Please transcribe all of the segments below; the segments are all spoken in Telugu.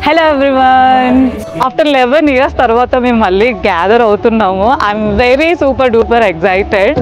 హలో ఎవ్రీవన్, ఆఫ్టర్ 11 years తర్వాత మేము మళ్ళీ గ్యాదర్ అవుతున్నాము. I'm very super duper excited.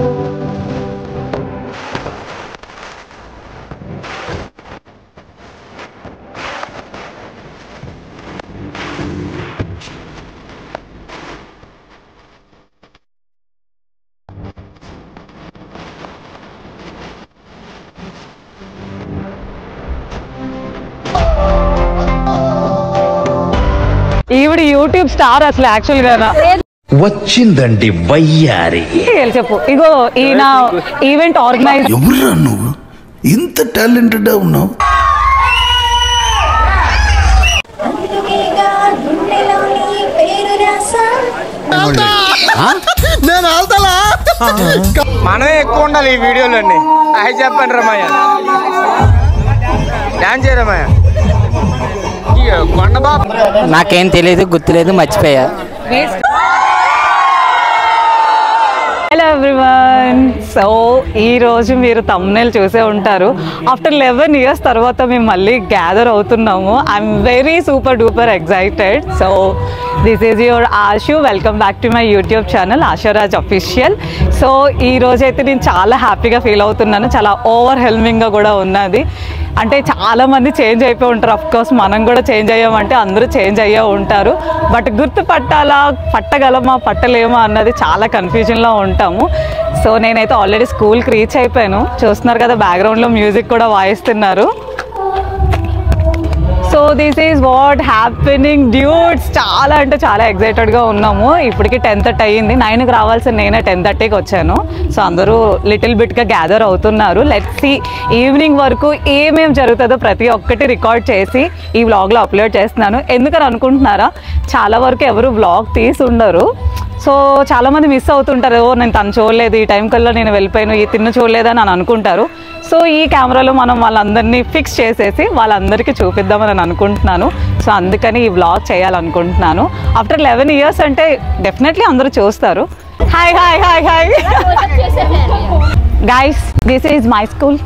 ఈవిడ యూట్యూబ్ స్టార్ అసలు యాక్చువల్ గా వచ్చిందండి వయ్యారి. చెప్పు, ఇగో ఈయన ఈవెంట్ ఆర్గనైజ్. ఎవరురా నువ్వు ఇంత టాలెంటెడ్ ఉన్నావు? నేను వెళ్తాలా? మనమే ఎక్కువ ఉండాలి ఈ వీడియోలన్నీ. అవి చెప్పండి రమయ్య, డాన్స్ చేయరమయ్య. నాకేం తెలియదు, గుర్తులేదు, మర్చిపోయా. హలో ఎవ్రీవన్, సో ఈరోజు మీరు thumbnail చూసే ఉంటారు. ఆఫ్టర్ 11 years తర్వాత మేము మళ్ళీ గ్యాదర్ అవుతున్నాము. I'm very super duper excited. So this is your Ashu. Welcome back to my YouTube channel Asharaj official. So ఈ రోజైతే నేను చాలా హ్యాపీగా ఫీల్ అవుతున్నాను. చాలా ఓవర్వెల్మింగ్గా కూడా ఉన్నది. అంటే చాలామంది చేంజ్ అయిపోయి ఉంటారు. అఫ్కోర్స్ మనం కూడా చేంజ్ అయ్యామంటే అందరూ చేంజ్ అయ్యే ఉంటారు. బట్ గుర్తుపట్టాలా, పట్టగలమా, పట్టలేమా అన్నది చాలా కన్ఫ్యూజన్లో ఉంటాము. సో నేనైతే ఆల్రెడీ స్కూల్కి రీచ్ అయిపోయాను. చూస్తున్నారు కదా, బ్యాక్గ్రౌండ్లో మ్యూజిక్ కూడా వాయిస్తున్నారు. So this is what happening dudes. చాలా అంటే చాలా ఎక్సైటెడ్గా ఉన్నాము. ఇప్పటికి 10:30 అయ్యింది. 9కి రావాల్సిన నేనే 10:30కి వచ్చాను. సో అందరూ లిటిల్ బిట్గా గ్యాదర్ అవుతున్నారు. లెట్స్ సీ ఈవినింగ్ వరకు ఏమేమి జరుగుతుందో ప్రతి ఒక్కటి రికార్డ్ చేసి ఈ వ్లాగ్లో అప్లోడ్ చేస్తున్నాను. ఎందుకని అనుకుంటున్నారా, చాలా వరకు ఎవరు వ్లాగ్ తీసి ఉండరు. సో చాలామంది మిస్ అవుతుంటారు. నేను తను చూడలేదు, ఈ టైం కల్లా నేను వెళ్ళిపోయాను, ఈ తిన్ను చూడలేదని అని అనుకుంటారు. సో ఈ కెమెరాలో మనం వాళ్ళందరినీ ఫిక్స్ చేసేసి వాళ్ళందరికీ చూపిద్దామని అనుకుంటున్నాను. సో అందుకని ఈ వ్లాగ్ చేయాలనుకుంటున్నాను. ఆఫ్టర్ 11 years అంటే డెఫినెట్లీ అందరూ చూస్తారు. Hi hi hi hi guys, this is my school.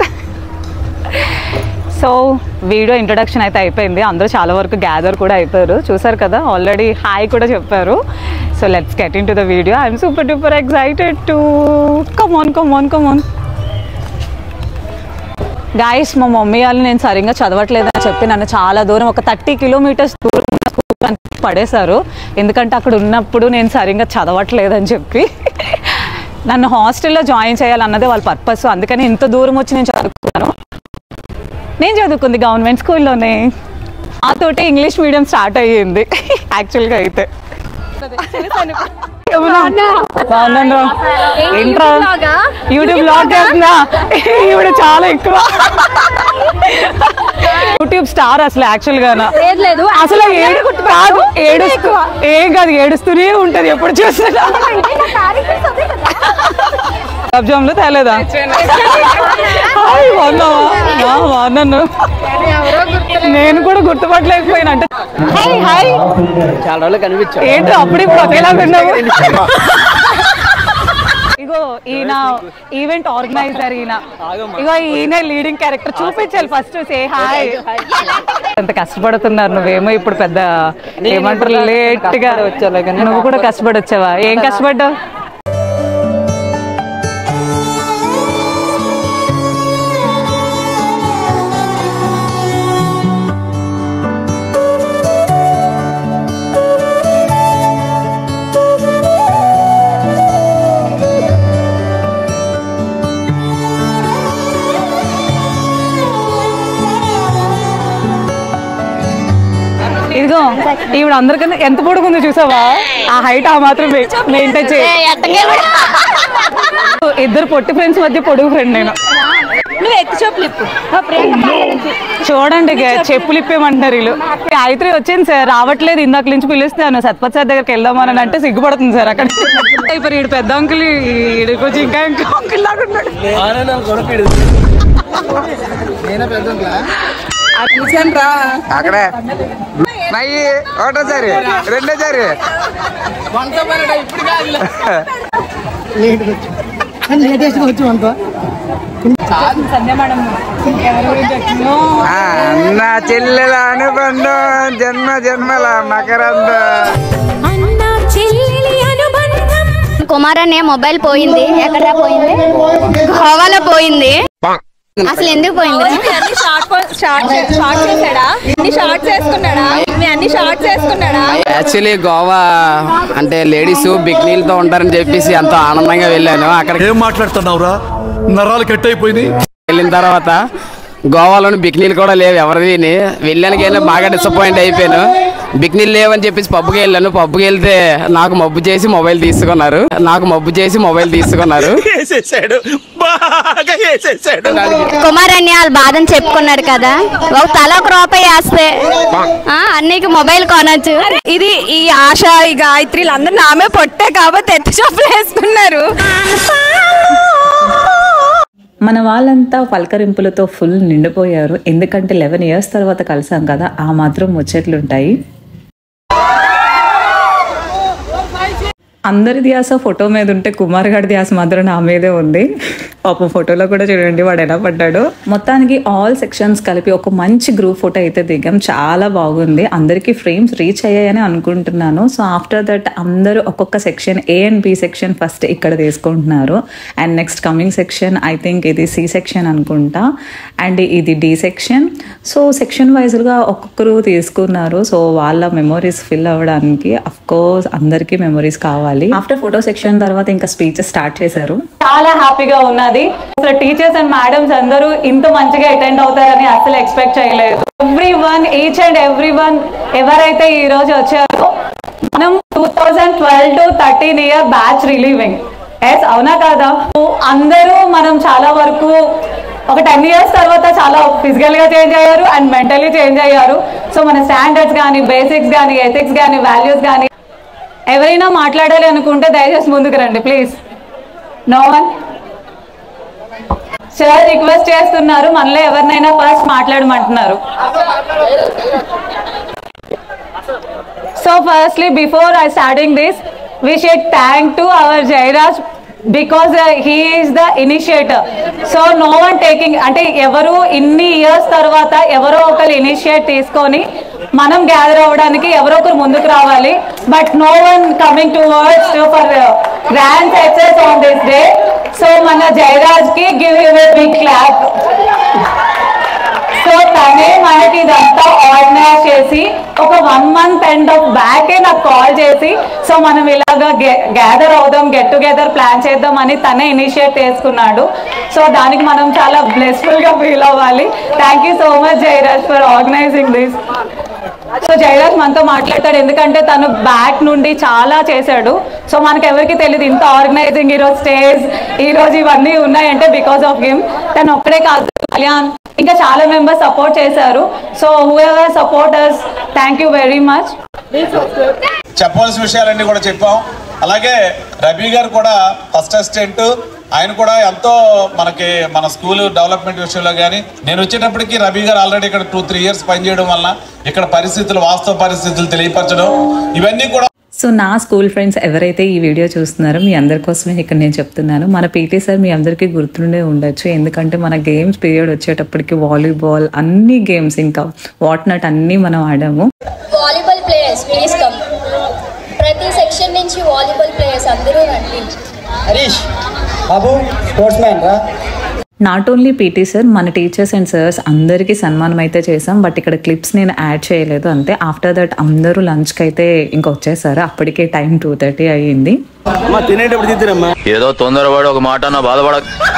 So video introduction అయితే అయిపోయింది. అందరూ చాలా వరకు గ్యాదర్ కూడా అయిపోయారు. చూసారు కదా, ఆల్రెడీ హాయ్ కూడా చెప్పారు. So let's get into the video. I'm super duper excited to come on. Guys, మా మమ్మీ వాళ్ళు నేను సరిగ్గా చదవట్లేదని చెప్పి నన్ను చాలా దూరం, ఒక 30 kilometers దూరం స్కూల్ పడేశారు. ఎందుకంటే అక్కడ ఉన్నప్పుడు నేను సరిగ్గా చదవట్లేదని చెప్పి నన్ను హాస్టల్లో జాయిన్ చేయాలన్నదే వాళ్ళ పర్పస్. అందుకని ఇంత దూరం వచ్చి నేను చదువుకున్నాను. నేను చదువుకుంది గవర్నమెంట్ స్కూల్లోనే. ఆ తోటి ఇంగ్లీష్ మీడియం స్టార్ట్ అయ్యింది యాక్చువల్గా అయితే. యూట్యూబ్ బ్లాగ్ చేస్తున్నా, ఈవిడ చాలా ఎక్కువ యూట్యూబ్ స్టార్ అసలు యాక్చువల్ గా. అసలు కాదు, ఏం కాదు, ఏడుస్తూనే ఉంటది ఎప్పుడు చూసినా. కబ్జంలో తేలేదా? బాగున్నాను. నేను కూడా గుర్తుపట్టలేకపోయినా. అంటే హాయ్ చాలా రోజులు కనిపించా. ఏంటో అప్పుడు ఇప్పుడు ఒకేలా విన్నావు. ఇగో ఈయన ఈవెంట్ ఆర్గనైజర్. ఇగో ఈయన లీడింగ్ క్యారెక్టర్. చూపించాలి ఫస్ట్. Say hi. ఎంత కష్టపడుతున్నారు. నువ్వేమో ఇప్పుడు పెద్ద ఏమంటారు లేట్ గా వచ్చావు. నువ్వు కూడా కష్టపడి వచ్చావా? ఏం కష్టపడ్డావు? ఇదిగో ఈవిడ అందరికన్నా ఎంత పొడుగుందో చూసావా? ఆ హైట్ ఆ మాత్రం మెయింటైన్ చేయి. ఇద్దరు పొట్టి ఫ్రెండ్స్ మధ్య పొడుగు ఫ్రెండ్ నేను. చూడండి, చెప్పులు ఇప్పేమంటున్నారు వీళ్ళు. అయితే వచ్చాను సార్, రావట్లేదు. ఇందాక నుంచి పిలుస్తాను సత్పత్ సార్ దగ్గరికి వెళ్దామని అంటే సిగ్గుపడుతుంది సార్. అక్కడ ఇప్పుడు ఈడు పెద్ద అంకుల్, ఈడికి వచ్చి ఇంకా అంకుల్ లాగా ఉన్నాడు. అక్కడే ఒకటోసారి రెండోసారి లేటెస్ట్ వచ్చి అంతా అన్న చెల్లెల అనుబంధం జన్మ జన్మల మకరంద. కుమార్ అనే మొబైల్ పోయింది. ఎక్కడ పోయింది? గోవాలో పోయింది. అసలు ఎందుకు పోయింది? యాక్చువల్లీ గోవా అంటే లేడీస్ బిక్నీలతో ఉంటారని చెప్పేసి ఎంతో ఆనందంగా వెళ్ళాను. అక్కడ ఏం మాట్లాడుతున్నావురా, నరాలు కట్ అయిపోయింది. వెళ్ళిన తర్వాత గోవాలోని బిక్నీలు కూడా లేవు ఎవరిది. వెళ్ళానికైనా బాగా డిసప్పాయింట్ అయిపోయాను. బిక్నీలు లేవని చెప్పేసి పబ్కి వెళ్ళాను. పబ్కి వెళ్తే నాకు మబ్బు చేసి మొబైల్ తీసుకున్నారు. కుమార్ అన్ని వాళ్ళ బాధని చెప్పుకున్నాడు కదా. ఒక తల ఒక రూపాయి వేస్తే అన్నికి మొబైల్ కొనొచ్చు. ఇది ఈ ఆశ ఈ గాయత్రిలు అందరూ నామే పొట్టే కాబట్టి ఎత్తి చెప్పులు వేసుకున్నారు. మన వాళ్ళంతా పలకరింపులతో ఫుల్ నిండిపోయారు. ఎందుకంటే 11 years తర్వాత కలిసాం కదా, ఆ మాత్రం ముచ్చట్లుంటాయి. అందరి ధ్యాస ఫోటో మీద ఉంటే కుమార్ గారి ధ్యాస మాత్రం నా మీదే ఉంది. పాపం ఫోటోలో కూడా చూడండి వాడు ఎలా పడ్డాడు. మొత్తానికి ఆల్ సెక్షన్స్ కలిపి ఒక మంచి గ్రూప్ ఫోటో అయితే దిగాం. చాలా బాగుంది. అందరికీ ఫ్రేమ్స్ రీచ్ అయ్యాయని అనుకుంటున్నాను. సో ఆఫ్టర్ దట్ అందరూ ఒక్కొక్క section A and B section first ఇక్కడ తీసుకుంటున్నారు. And next coming section I think ఇది C సెక్షన్ అనుకుంటా, అండ్ ఇది D సెక్షన్. సో సెక్షన్ వైజ్గా ఒక్కొక్కరు తీసుకున్నారు. సో వాళ్ళ మెమోరీస్ ఫిల్ అవ్వడానికి అఫ్ కోర్స్ అందరికీ మెమోరీస్ కావాలి. ఆఫ్టర్ ఫోటో సెక్షన్ తర్వాత ఇంకా స్పీచెస్ స్టార్ట్ చేశారు. చాలా హ్యాపీగా ఉన్నది. అసలు టీచర్స్ అండ్ మేడమ్స్ అందరూ ఇంత మంచిగా అటెండ్ అవుతారని అసలు ఎక్స్పెక్ట్ చేయలేదు. ఎవ్రీవన్, ఈచ్ అండ్ ఎవ్రీవన్ ఎవరైతే ఈ రోజు వచ్చారో, మనం 2012 to 13 year batch relieving. Yes అవునా కాదా? అందరూ మనం చాలా వరకు ఒక 10 years తర్వాత చాలా ఫిజికల్ గా చేంజ్ అయ్యారు అండ్ మెంటలీ చేంజ్ అయ్యారు. సో మన స్టాండర్డ్స్ కానీ, బేసిక్స్ కానీ, ఎథిక్స్ కానీ, వాల్యూస్ కానీ ఎవరైనా మాట్లాడాలి అనుకుంటే దయచేసి ముందుకు రండి please. No one. Sir request చేస్తున్నారు, మనలో ఎవరినైనా ఫస్ట్ మాట్లాడమంటున్నారు. So firstly before I starting this we should thank to our Jairaj because he is the initiator. So no one taking, అంటే ఎవరు ఇన్ని ఇయర్స్ తర్వాత ఎవరో ఒకరు ఇనిషియేట్ తీసుకొని మనం గ్యాదర్ అవ్వడానికి ఎవరో ఒకరు ముందుకు రావాలి. But no one coming towards for grand success on this day. So మన జయరాజ్ కి give him a big clap. So తనే మనకి ఇదంతా ఆర్గనైజ్ చేసి ఒక 1 month ఎండ్ ఆఫ్ బ్యాకే నాకు కాల్ చేసి, సో మనం ఇలాగా గ్యాదర్ అవుదాం, గెట్ టుగెదర్ ప్లాన్ చేద్దాం అని తనే ఇనిషియేట్ చేసుకున్నాడు. సో దానికి మనం చాలా బ్లెస్ఫుల్ గా ఫీల్ అవ్వాలి. Thank you so much Jayaraj for organising this. So Jayaraj మనతో మాట్లాడతాడు, ఎందుకంటే తను బ్యాక్ నుండి చాలా చేశాడు. సో మనకు ఎవరికి తెలియదు ఇంత ఆర్గనైజింగ్, ఈరోజు స్టేజ్, ఈరోజు ఇవన్నీ ఉన్నాయంటే బికాస్ ఆఫ్ హిమ్. తను ఒక్కడే కాదు, కళ్యాణ్ ఇంకా చాలా మెంబర్స్ సపోర్ట్ చేశారు. So whoever supporters, thank you very much. చెప్పవలసిన విషయాలన్నీ కూడా చెప్పాం. అలాగే రబీ గారు కూడా ఫస్ట్ అసిస్టెంట్, ఆయన కూడా ఎంతో మనకి మన స్కూల్ డెవలప్మెంట్ విషయంలో కానీ, నేను వచ్చేటప్పటికి రబీ గారు ఆల్రెడీ ఇక్కడ 2-3 years పనిచేయడం వల్ల ఇక్కడ పరిస్థితులు, వాస్తవ పరిస్థితులు తెలియపరచడం, ఇవన్నీ కూడా. సో నా స్కూల్ ఫ్రెండ్స్ ఎవరైతే ఈ వీడియో చూస్తున్నారో మీ అందరి కోసమే ఇక్కడ నేను చెప్తున్నాను. మన పీటీ సార్ మీ అందరికీ గుర్తుండే ఉండొచ్చు, ఎందుకంటే మన గేమ్స్ పీరియడ్ వచ్చేటప్పటికి వాలీబాల్ అన్ని గేమ్స్ ఇంకా వాట్ నాట్ అన్నీ మనం ఆడాము. Volleyball players please come. ప్రతి సెక్షన్ నుంచి వాలీబాల్ ప్లేయర్స్ అందరూ రండి. హరీష్ బాబు స్పోర్ట్స్ మ్యాన్ రా. నాట్ ఓన్లీ పీటీ సార్, మన టీచర్స్ అండ్ సర్స్ అందరికీ సన్మానం అయితే చేసాం. బట్ ఇక్కడ క్లిప్స్ నేను యాడ్ చేయలేదు అంతే. ఆఫ్టర్ దట్ అందరూ లంచ్కి అయితే ఇంకా వచ్చేసారు. అప్పటికే టైం 2:30 అయ్యింది. ఏదో తొందరపడి ఒక మాట నా బాధపడ.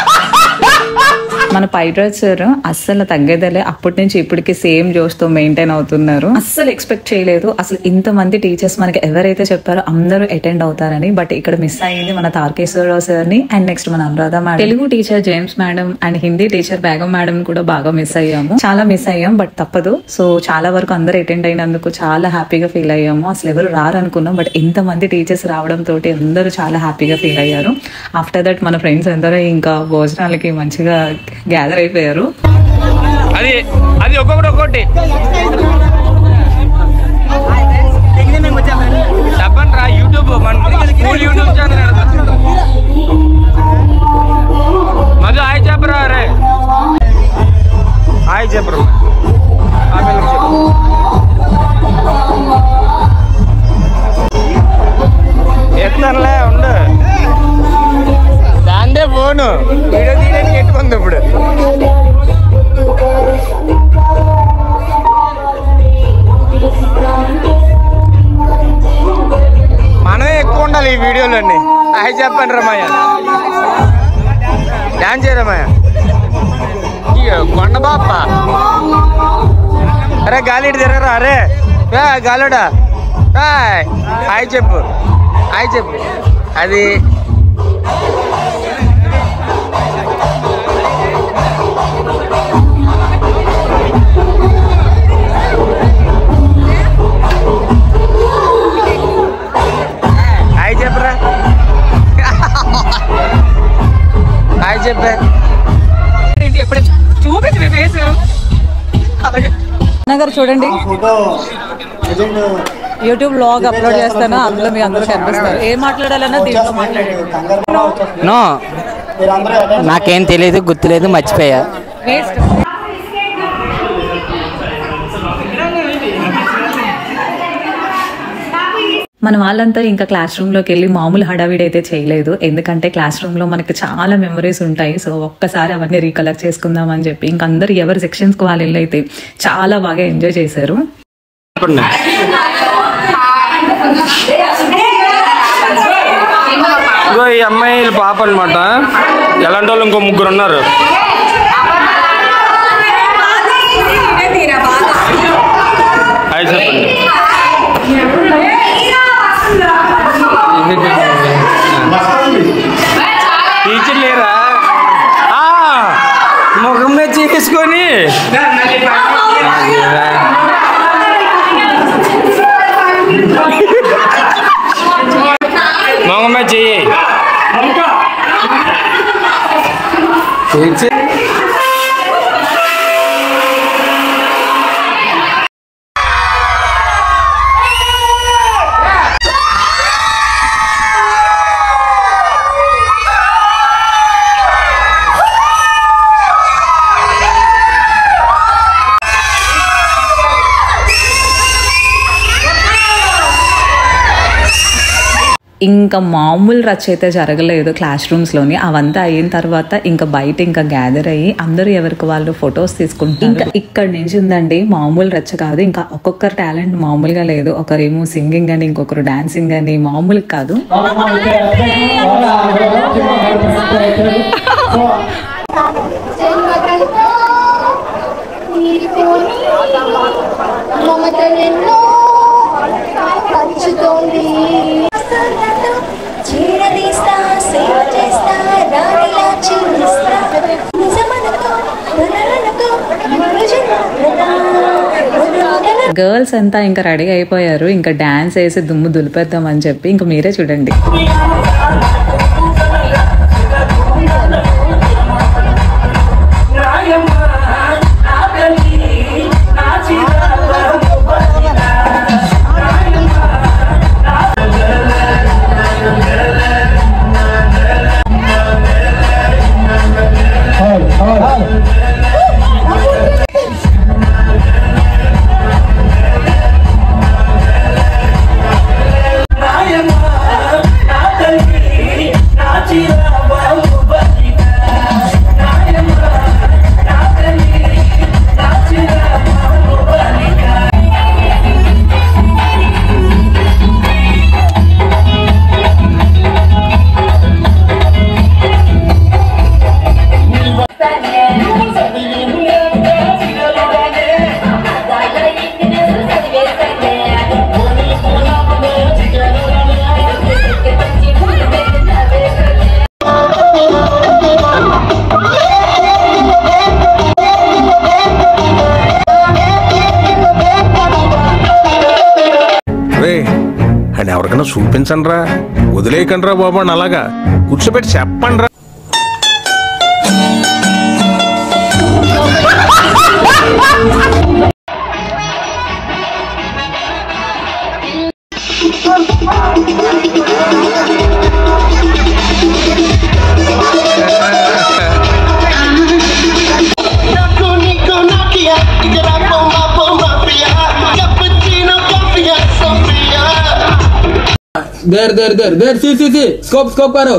మన పైడ్రాజ్ సార్ అస్సలు తగ్గేదలే, అప్పటి నుంచి ఇప్పటికి సేమ్ జోష్తో మెయింటైన్ అవుతున్నారు. అస్సలు ఎక్స్పెక్ట్ చేయలేదు అసలు ఇంతమంది టీచర్స్ మనకి ఎవరైతే చెప్పారో అందరూ అటెండ్ అవుతారని. బట్ ఇక్కడ మిస్ అయ్యింది మన తారకేశ్వరరావు సార్ ని, అండ్ నెక్స్ట్ మన Anuradha madam, Telugu teacher James madam, and Hindi teacher Begum madam కూడా బాగా మిస్ అయ్యాము. చాలా మిస్ అయ్యాం, బట్ తప్పదు. సో చాలా వరకు అందరూ అటెండ్ అయినందుకు చాలా హ్యాపీగా ఫీల్ అయ్యాము. అసలు ఎవరు రారనుకున్నాం, బట్ ఇంతమంది టీచర్స్ రావడం తోటి అందరూ చాలా హ్యాపీగా ఫీల్ అయ్యారు. ఆఫ్టర్ దట్ మన ఫ్రెండ్స్ అందరూ ఇంకా భోజనాలకి మంచిగా గ్యాదర్ అయిపోయారు. అది ఒక్కొక్కటి చెప్పండి రా. YouTube school YouTube channel Madhu hi చెప్పరా రే. హాయ్ చెప్పండి రమయ్య. డాన్స్ చేయరమయ్య. కొండ బాప్ప. అరే గాలిడు తిరగరా. అరే గాలుడా హాయ్ చెప్పు. హాయ్ చెప్పు. అది హాయ్ చెప్పరా. హాయ్ చెప్పే. నగర్ చూడండి, యూట్యూబ్ బ్లాగ్ అప్లోడ్ చేస్తాను, అందులో మీ అందరూ కనిపిస్తారు. ఏం మాట్లాడాలన్నా దీంట్లో మాట్లాడండి. నో నాకేం తెలియదు, గుర్తులేదు, మర్చిపోయా. వేస్ట్. మన వాళ్ళంతా ఇంకా క్లాస్ రూమ్లోకి వెళ్ళి మామూలు హడావిడి అయితే చేయలేదు, ఎందుకంటే క్లాస్ రూమ్లో మనకి చాలా మెమరీస్ ఉంటాయి. సో ఒక్కసారి అవన్నీ రీకలెక్ట్ చేసుకుందాం అని చెప్పి ఇంక అందరు ఎవరి సెక్షన్స్కి వాళ్ళు వెళ్ళి అయితే చాలా బాగా ఎంజాయ్ చేశారు. ఈ అమ్మాయి పాప అనమాట. ఎలాంటి వాళ్ళు ఇంకో ముగ్గురు ఉన్నారు. హాయ్ చెప్పండి. టీచర్ లేరా? ముఖం మీద చేసుకొని ముఖం మీద చెయ్యి. ఇంకా మామూలు రచ్చ అయితే జరగలేదు క్లాస్ రూమ్స్లోని. అవంతా అయిన తర్వాత ఇంకా బయట ఇంకా గ్యాదర్ అయ్యి అందరూ ఎవరికి వాళ్ళు ఫొటోస్ తీసుకుంటారు. ఇంకా ఇక్కడ నుంచి ఉందండి మామూలు రచ్చ కాదు. ఇంకా ఒక్కొక్కరు టాలెంట్ మామూలుగా లేదు. ఒకరేమో సింగింగ్ అని, ఇంకొకరు డాన్సింగ్ అని, మామూలు కాదు. గర్ల్స్ అంతా ఇంకా రెడీ అయిపోయారు, ఇంకా డాన్స్ వేసి దుమ్ము దులిపేద్దాం అని చెప్పి. ఇంకా మీరే చూడండి. ఎవరికైనా చూపించండి రా, వదిలేయకండి రా బాబు అని అలాగా కూర్చోబెట్టి చెప్పండి రా. देर सी स्कोप करो.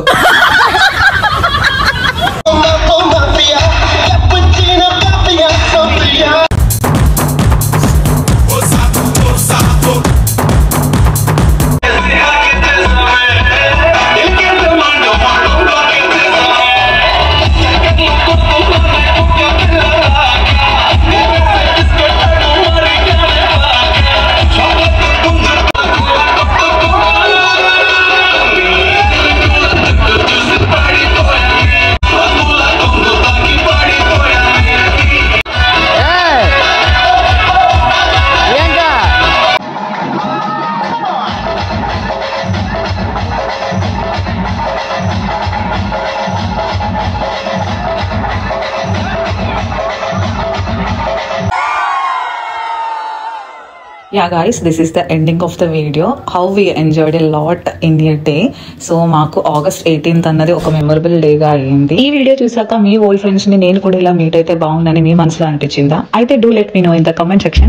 Yeah guys, this is the ending of the video. How we enjoyed a lot in your day. So మాకు August 18th అన్నది ఒక మెమరబుల్ డే గా అయింది. ఈ వీడియో చూసాక మీ ఓల్డ్ ఫ్రెండ్స్ ని నేను కూడా ఇలా మీట్ అయితే బాగుందని మీ మనసులో అనిపించిందా? అయితే do let me know in the comment section.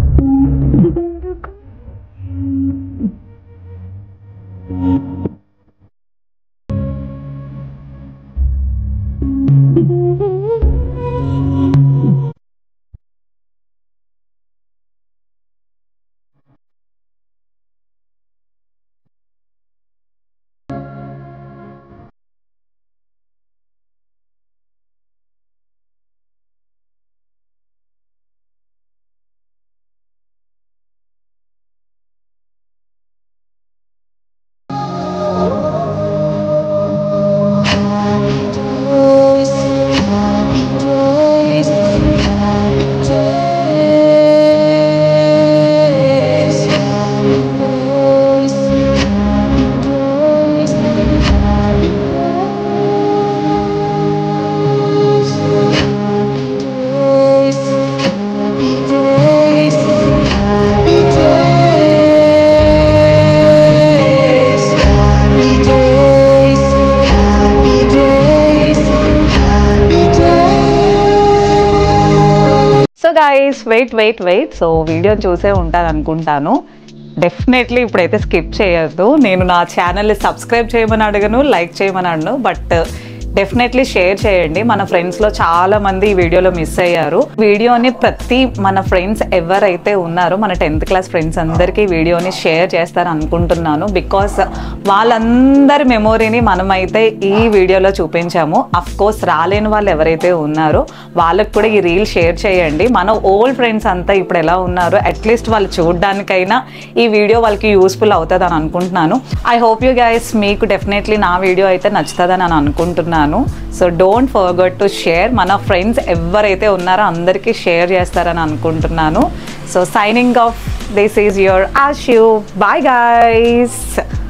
Guys wait so video చూసే ఉంటాను అనుకుంటాను. డెఫినెట్లీ ఇప్పుడైతే స్కిప్ చేయొద్దు. నేను నా ఛానల్ని సబ్స్క్రైబ్ చేయమని అడగను, లైక్ చేయమని అడగను, బట్ డెఫినెట్లీ షేర్ చేయండి. మన ఫ్రెండ్స్లో చాలా మంది ఈ వీడియోలో మిస్ అయ్యారు. వీడియోని ప్రతి మన ఫ్రెండ్స్ ఎవరైతే ఉన్నారో మన 10th క్లాస్ ఫ్రెండ్స్ అందరికీ వీడియోని షేర్ చేస్తారు అనుకుంటున్నాను. బికాస్ వాళ్ళందరి మెమొరీని మనమైతే ఈ వీడియోలో చూపించాము. అఫ్ కోర్స్ రాలేని వాళ్ళు ఎవరైతే ఉన్నారో వాళ్ళకి కూడా ఈ రీల్ షేర్ చేయండి. మన ఓల్డ్ ఫ్రెండ్స్ అంతా ఇప్పుడు ఎలా ఉన్నారో అట్లీస్ట్ వాళ్ళు చూడడానికైనా ఈ వీడియో వాళ్ళకి యూస్ఫుల్ అవుతుంది అని అనుకుంటున్నాను. ఐ హోప్ యూ గైస్ మీకు డెఫినెట్లీ నా వీడియో అయితే నచ్చుతుందని అని అనుకుంటున్నాను. So don't forget to share. మన ఫ్రెండ్స్ ఎవరైతే ఉన్నారో అందరికీ షేర్ చేస్తారని అనుకుంటున్నాను. So signing off, this is your Ashu. Bye guys.